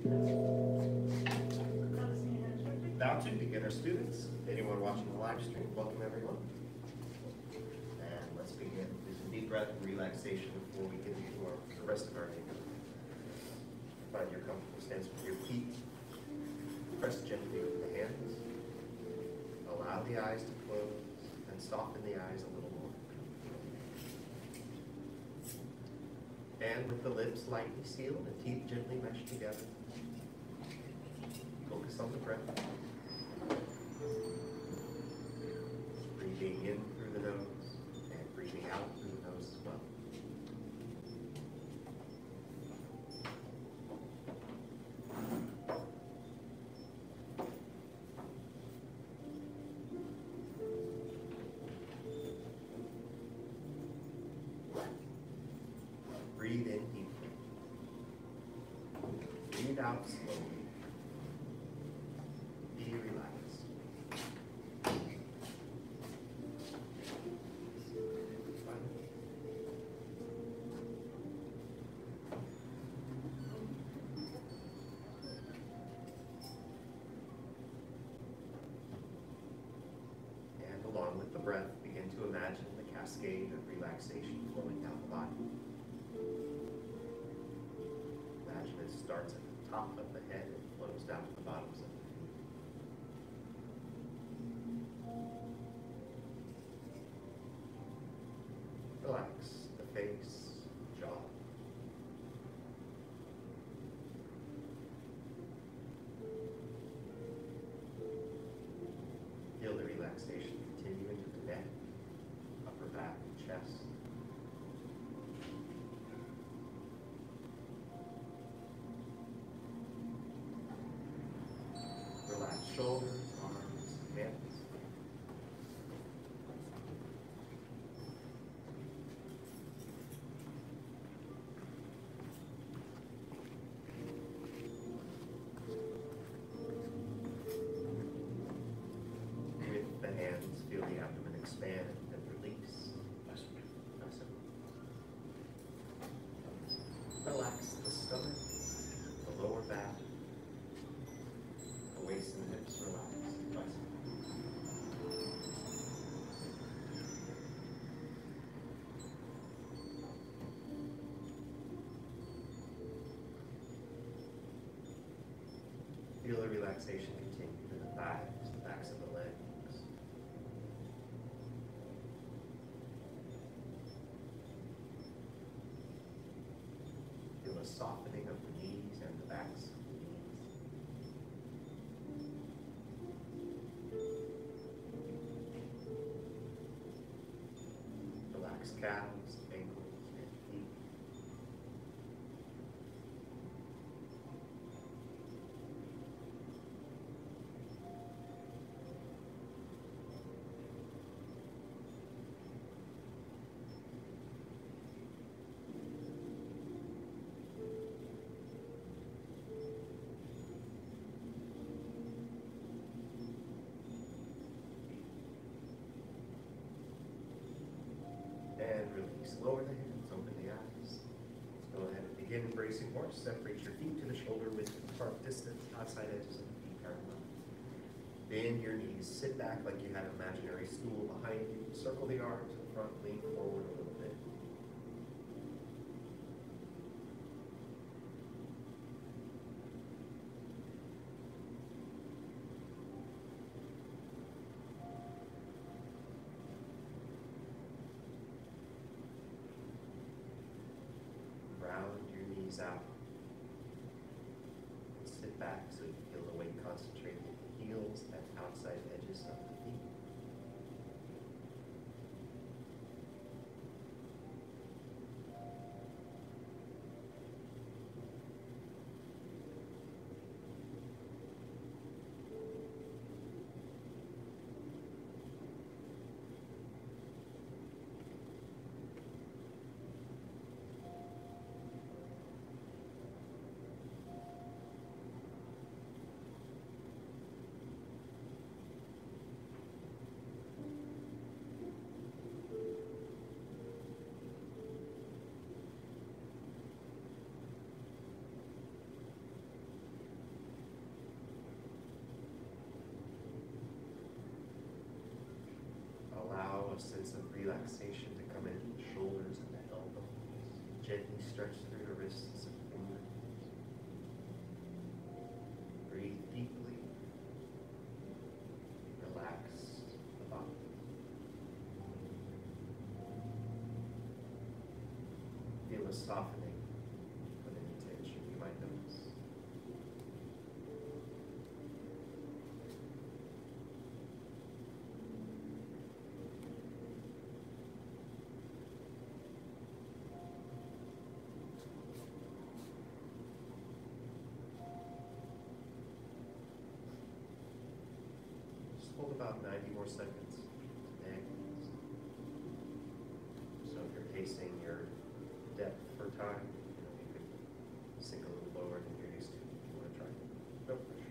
About to beginner students, anyone watching the live stream, welcome everyone. And let's begin. Do some deep breath and relaxation before we get into the rest of our day. Find your comfortable stance with your feet. Press gently with the hands. Allow the eyes to close and soften the eyes a little more. And with the lips lightly sealed and teeth gently meshed together, focus on the breath. Breathing in through the nose and breathing out through the nose as well. Breathe in deeply. Breathe out slowly. Be relaxed. And along with the breath, begin to imagine the cascade of relaxation flowing down the body. Imagine it starts at the top of the head and flows down to the bottoms of the feet. Relax the face, jaw. Feel the relaxation continue into the neck, upper back, and chest. Relax shoulders, arms, hands. With the hands, feel the abdomen expand and release. Relax the stomach, the lower back, the waist and hips relax. Feel the relaxation continue to the thighs, the backs of the legs. Feel a softening of the knees and the backs of the knees. Relax calves, ankles, and feet. And release. Lower the hands, open the eyes. Let's go ahead and begin embracing horse. Separate your feet to the shoulder width apart distance, outside edges of the feet parallel. Bend your knees, sit back like you had an imaginary stool behind you. Circle the arms in front, lean forward a little bit. Round your knees out. Sit back so you feel the weight concentrated in the heels and outside edges of the feet. a sense of relaxation to come in, the shoulders and the elbows. Gently stretch through the wrists and fingers. Breathe deeply. Relax the body. Feel a softening of any tension you might notice. Just hold about 90 more seconds. And so if you're pacing your depth for time, you could sink a little lower than you're used to if you want to try. No pressure.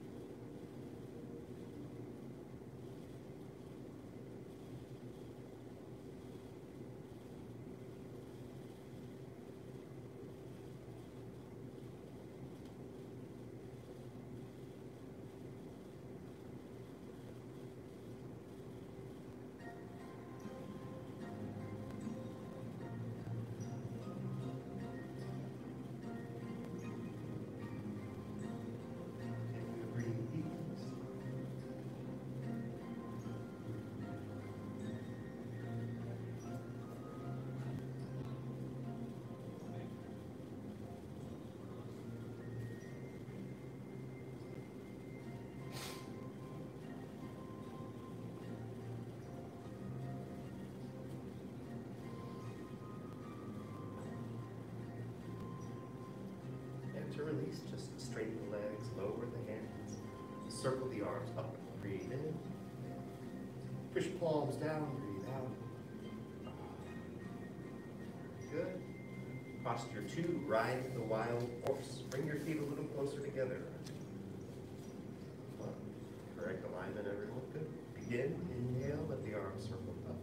To release, just straighten the legs, lower the hands, circle the arms up, breathe in, push palms down, breathe out. Good. Posture 2, ride the wild horse. Bring your feet a little closer together. Correct alignment, everyone. Good. Begin, inhale, let the arms circle up.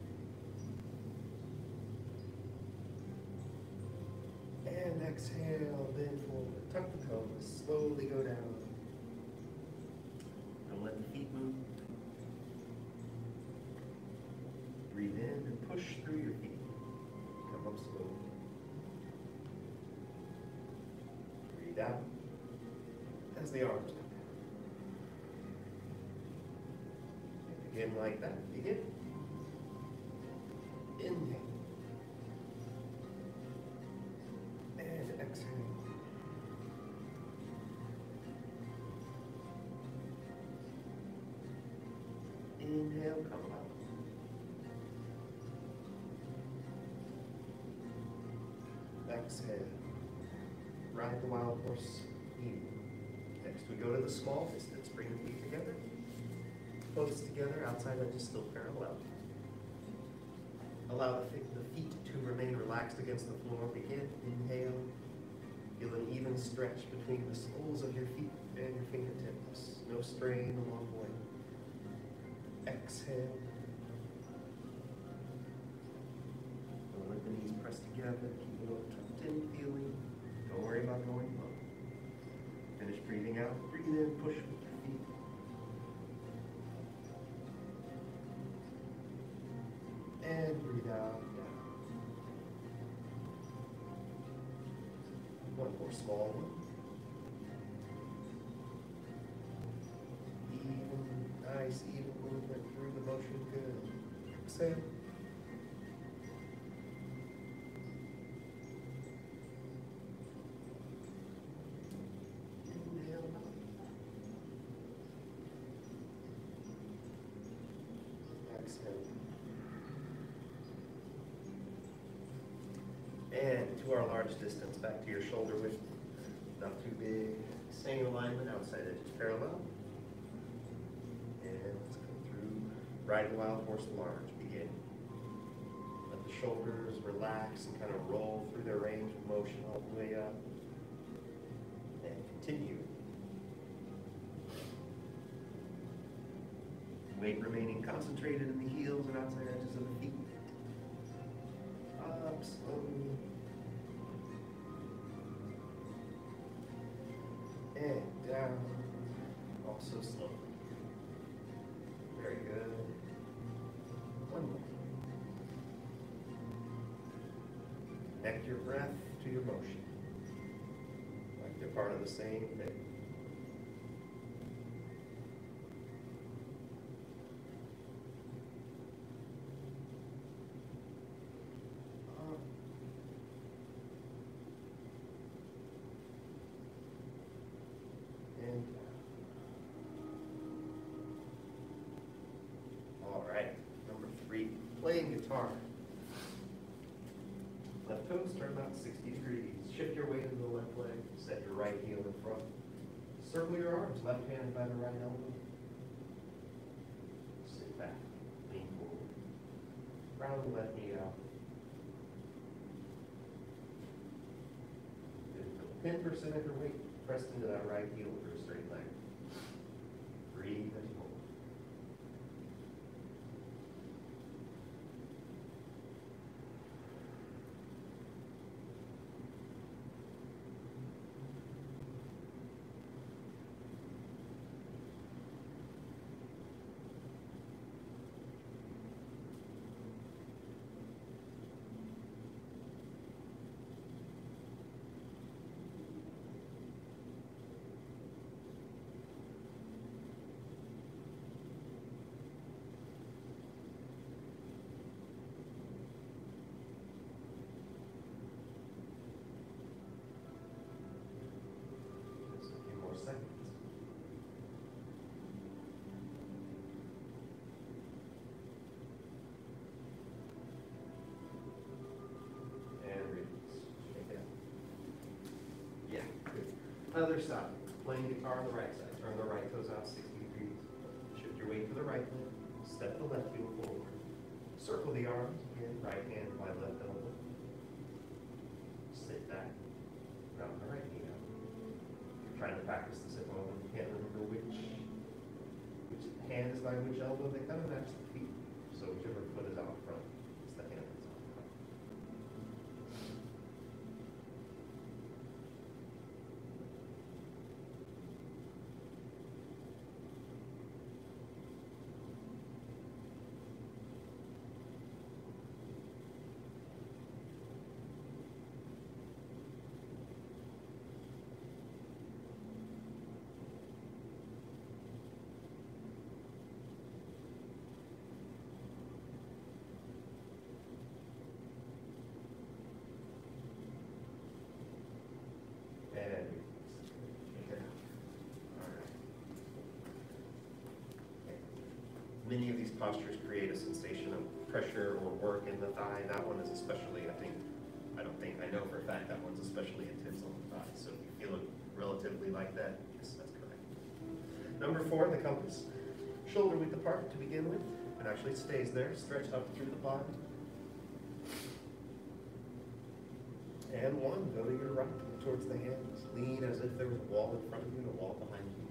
And exhale, bend forward, tuck the pelvis, slowly go down. Don't let the feet move. Breathe in and push through your feet. Come up slowly. Breathe out as the arms come down. And begin like that. Begin. Inhale. Exhale. Inhale, come up. Exhale. Ride the wild horse in. Next we go to the small distance. Bring the feet together. Close together, outside edges still parallel. Allow the feet to remain relaxed against the floor. Begin, inhale. Feel an even stretch between the soles of your feet and your fingertips. No strain along the way. Exhale. Don't let the knees press together. Keep a little tucked in feeling. Don't worry about going low. Finish breathing out. Breathe in, push with your feet. And breathe out. One more small one. Nice, even movement through the motion. Good. Exhale. Inhale. Exhale. And to our large distance, back to your shoulder width. Not too big. Same alignment, outside edges parallel. And let's go through. Ride the wild horse large. Begin. Let the shoulders relax and kind of roll through their range of motion all the way up. And continue. Weight remaining concentrated in the heels and outside edges of the feet. Up slowly. And down. Also slowly. Very good. One more. Connect your breath to your motion, like they're part of the same thing. And all right, number 3, playing guitar. Left toes turn about 60 degrees. Shift your weight to the left leg. Set your right heel in front. Circle your arms, left hand by the right elbow. Sit back, lean forward. Round the left knee out. 10% of your weight pressed into that right heel for a straight leg. Breathe as you hold. Seconds. And release. Shake it out. Yeah, good. Other side. Playing guitar on the right side. Turn the right toes out 60 degrees. Shift your weight to the right leg. Step the left heel forward. Circle the arms again. Right hand by left elbow. Sit back. Round the right knee out. Trying to practice this at home, you can't remember which hand is by which elbow, they kind of match the feet. So whichever foot is out front, it's the hand that's out front. And take it out. All right. Many of these postures create a sensation of pressure or work in the thigh. That one is especially, I know for a fact that one's especially intense on the thigh. So if you feel it relatively like that, yes, that's correct. Number 4, the compass. Shoulder width apart to begin with. It actually stays there. Stretch up through the body. And 1, go to your right, towards the hands. Lean as if there was a wall in front of you and a wall behind you.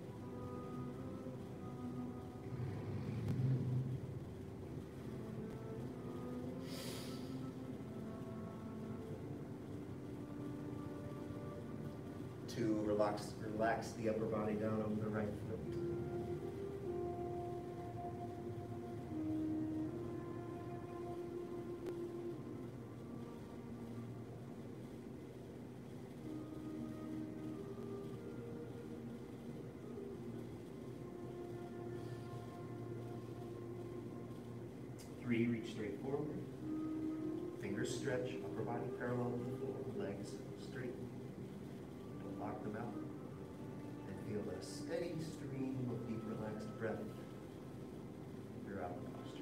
To relax the upper body down over the right foot. Three, reach straight forward. Fingers stretch, upper body parallel to the floor, legs straight. Don't lock them out. And feel a steady stream of deep, relaxed breath throughout the posture.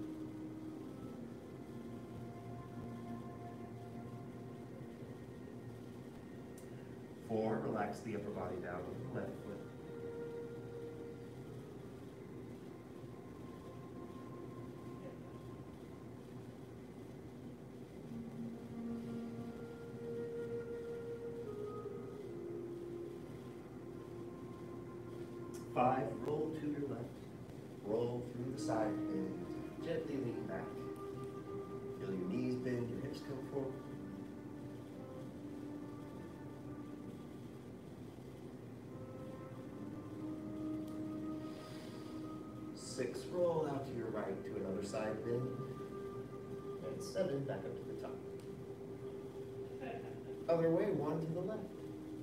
Four, relax the upper body down with the left foot. 5, roll to your left. Roll through the side bend. Gently lean back. Feel your knees bend, your hips come forward. 6, roll out to your right to another side bend. And 7, back up to the top. other way, one to the left.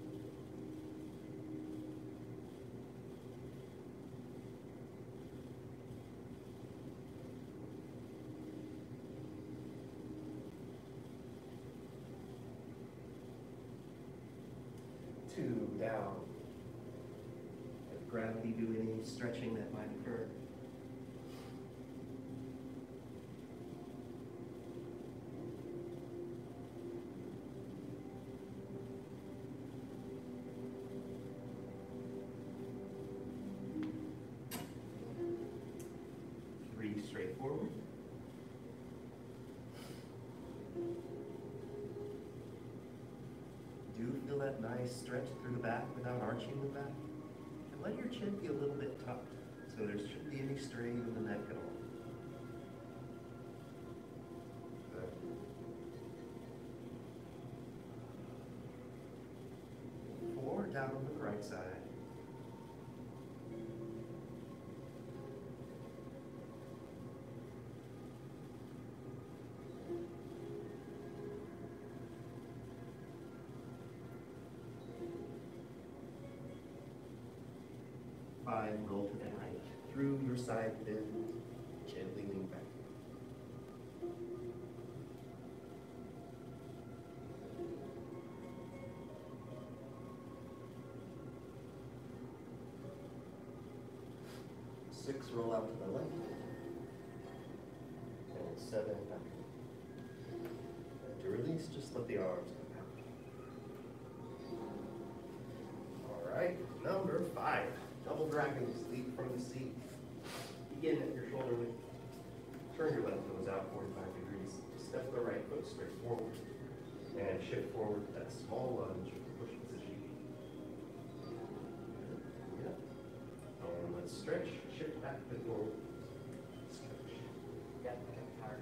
Two down. Let gravity do any stretching that might occur. Three straight forward. Do feel that nice stretch through the back without arching the back. And let your chin be a little bit tucked, so there shouldn't be any strain in the neck at all. Good. 4 down on the right side. Roll to the right, through your side bend, gently lean back. Six, roll out to the left. And 7, back. And to release, just let the arms come out. All right, number 5. Double dragons, leap from the seat. Begin at your shoulder width. Turn your left nose out 45 degrees. Step the right foot straight forward. And shift forward to that small lunge, push position. Yep. And let's stretch, shift back to forward. Stretch. Get tired.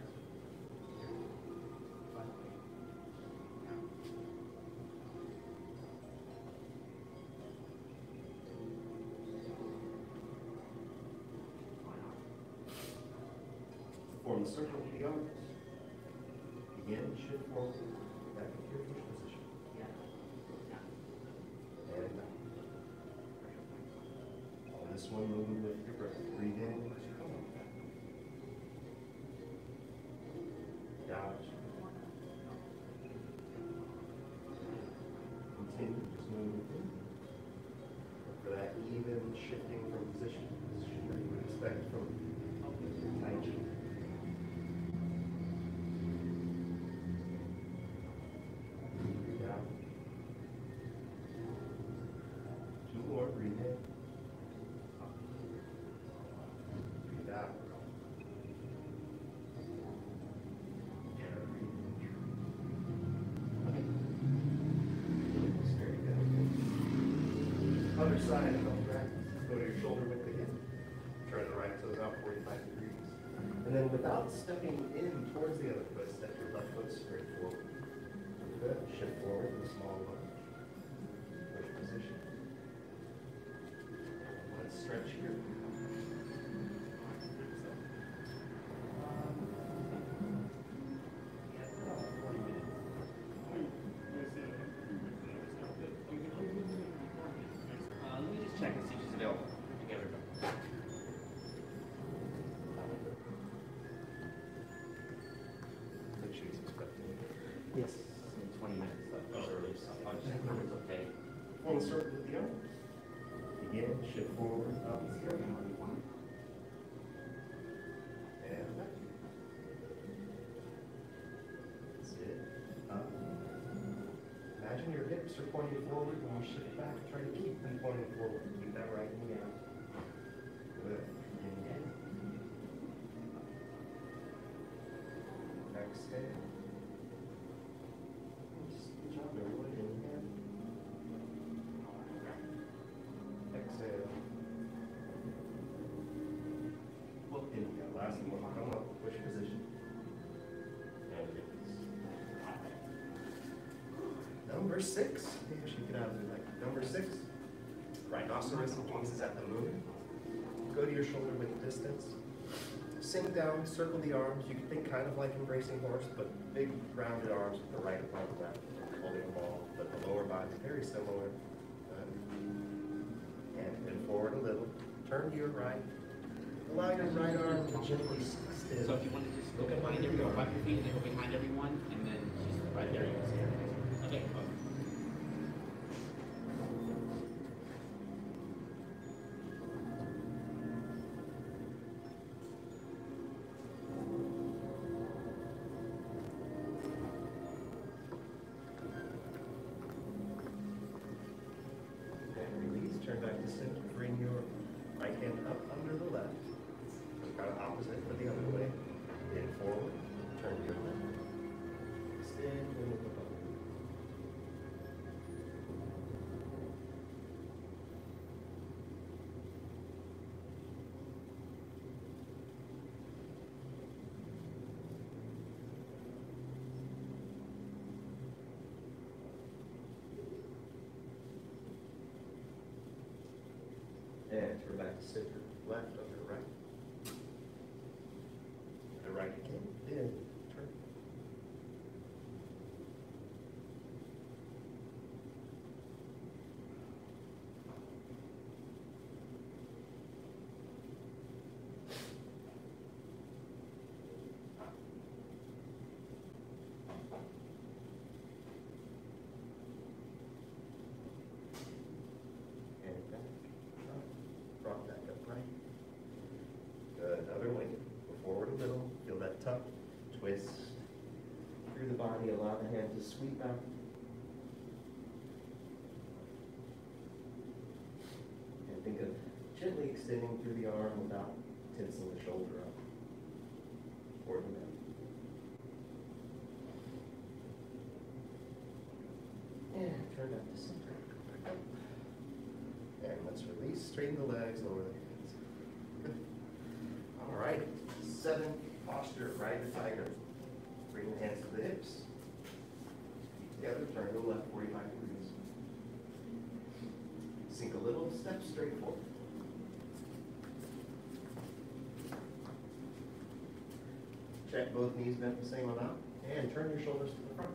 Form the circle with the arms. Begin, shift forward, back into your push position. And back. On this one, moving with your breath. Breathe in as you come up. Down. Continue, just moving in. For that even shifting from position to position that you would expect from Tai Chi. Breathe in. Breathe out. And breathe in. Okay. Very good. Other side of the practice. Go to your shoulder width again. Turn the right toes out 45 degrees. And then without stepping in towards the other foot, step your left foot straight forward. Good. Shift forward with a small lunge. Push position. Stretch here. Let me just check and see if she's available. Together. Make sure he's expecting it. Yes. In 20 minutes. I'll just check if it's okay. Form the circle with the arms. Begin, shift forward, up, and back. That's it. Up. Imagine your hips are pointing forward. When you shift back, try to keep them pointing forward. Keep that right knee out. Good. Inhale. Exhale. Good job, everyone. Inhale. Exhale. Inhale. Last one. Come up. Push position. And release. Number 6. Maybe I should get out of the leg. Number 6. Rhinoceros gazes at the moon. Go to your shoulder width distance. Sink down, circle the arms. You can think kind of like embracing horse, but big rounded arms with the right upon the left, holding a ball, but the lower body very similar. And then forward a little. Turn to your right. Allow your right arm to gently extend. So if you want to just look behind everyone, wipe your feet and then go behind everyone, and then just right there you can see everything. Okay. Turn back to center. Bring your right hand up under the left. Kind of opposite, but the other way. Then forward. Turn to your left. Extend and look above. And turn back to center, left under right. The right again, then turn. And back. Brought back up right. Good, other way. Go forward a little. Feel that tuck, twist through the body. Allow the hand to sweep out. And think of gently extending through the arm without tensing the shoulder up or the neck. And turn back to center. Back up. And let's release, straighten the legs, lower the hands. Good. All right, 7, posture, ride the tiger. Bring the hands to the hips. Feet together, turn to the left 45 degrees. Sink a little, step straight forward. Check both knees bent the same amount, and turn your shoulders to the front.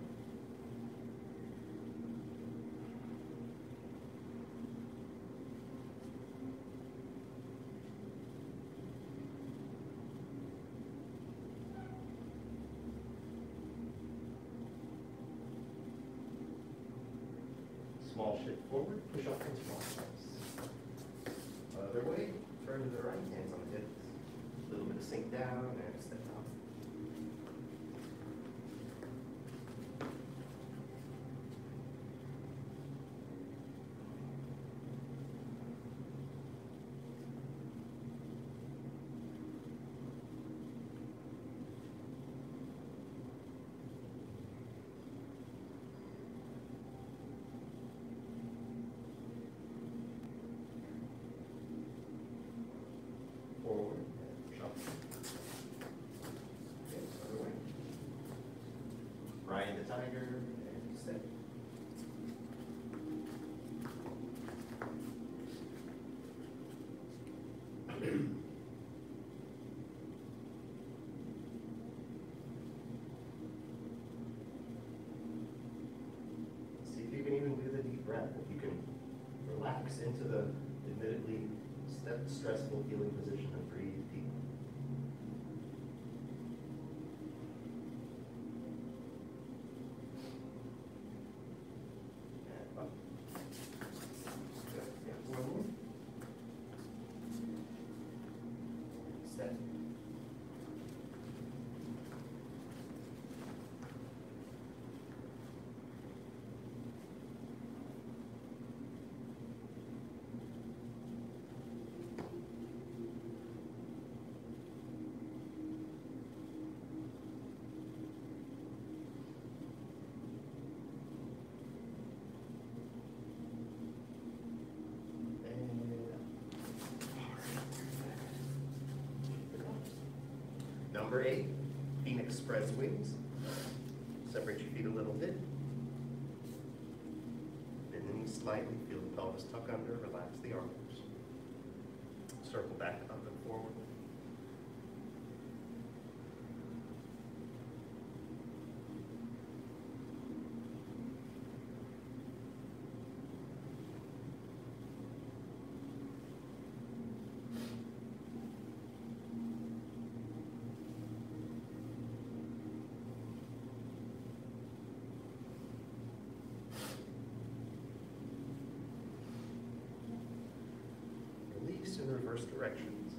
Small shift forward, push up and small steps. Other way, turn to the right, hands on the hips. A little bit of sink down and step out. Forward and push up. Okay, other way. Ride the tiger and step. See if you can even do the deep breath. If you can relax into the admittedly stressful feeling position and breathe deep. And up. Good. Yeah, one more. Step. Number 8, Phoenix spreads wings. Separate your feet a little bit. Bend the knees slightly, feel the pelvis tuck under, relax the arms. Circle back up and forward. in reverse directions.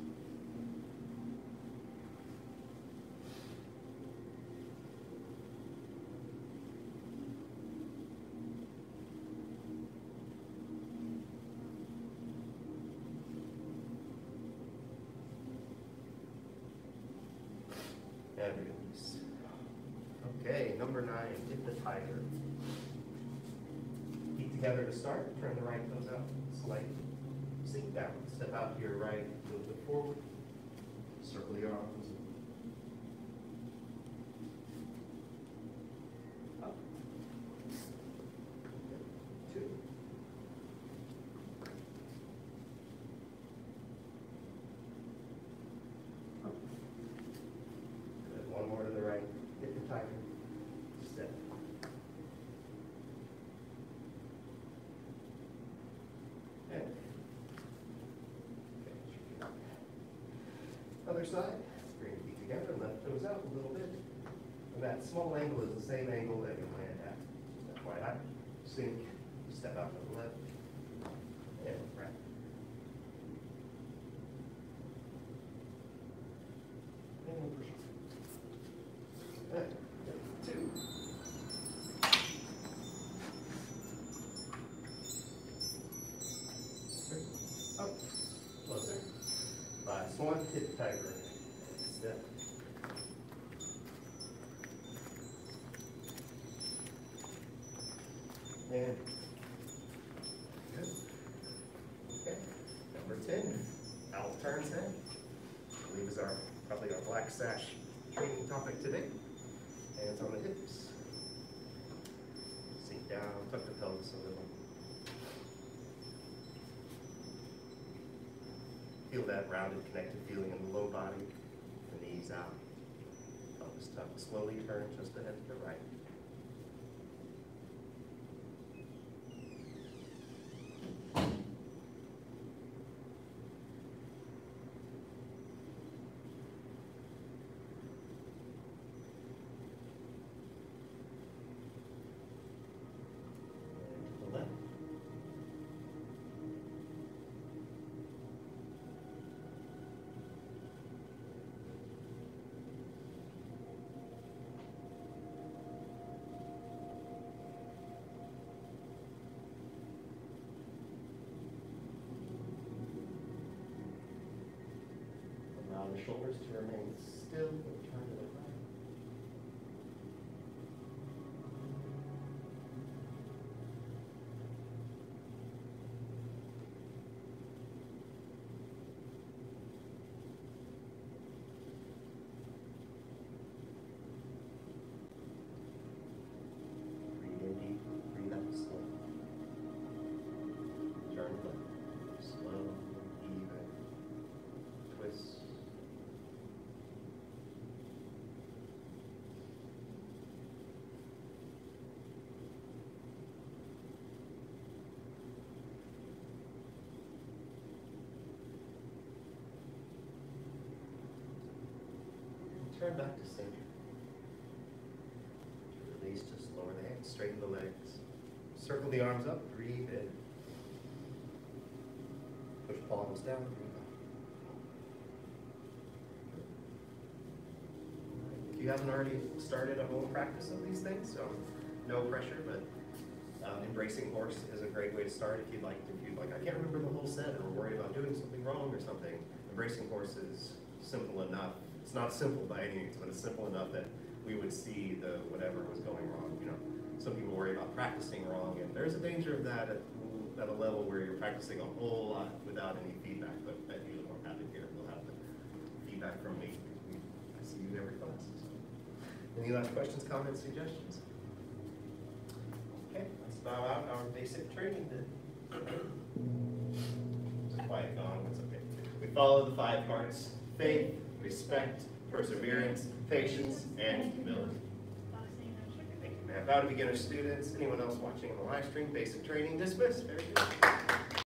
And release. Okay, number 9, hit the tiger. Feet together to start, turn the right toes out slightly. Sink down, step out to your right, move it forward. Circle your arms. Up. 2. Up. Good. One more to the right. Hit the tiger. Step. And other side, bring your feet together, left toes out a little bit. And that small angle is the same angle that you land at. Step wide out, sink, step out to the left, and right. And push. And 2. Up, closer. Last one, hit the tiger. Step. And good. Okay. Number 10, owl turns head. I believe is probably our black sash training topic today. Hands on the hips. Sink down, tuck the pelvis a little. Feel that rounded, connected feeling in the low body, the knees out. Pelvis tucked. Slowly turn just ahead to the right. And to the left. Allow the shoulders to remain still and turn to the right. Breathe in deep, breathe out slow. Turn left, slow, even, twist. Turn back to center. To release, just lower the hands, straighten the legs. Circle the arms up, breathe in. Push palms down, breathe out. If you haven't already started a home practice of these things, so no pressure, but embracing horse is a great way to start if you'd like, I can't remember the whole set or worried about doing something wrong or something. Embracing horse is simple enough. It's not simple by any means, but it's simple enough that we would see the whatever was going wrong. You know, some people worry about practicing wrong, and there's a danger of that at a level where you're practicing a whole lot without any feedback. But that usually won't happen here. We'll have the feedback from me. I see you in every class. So. Any last questions, comments, suggestions? Okay, let's bow out our basic training then. It's a quiet gong, it's okay. We follow the 5 parts: faith, respect, perseverance, patience, and humility. Thank you, ma'am. Bow to beginner students. Anyone else watching on the live stream, basic training dismissed. Very good.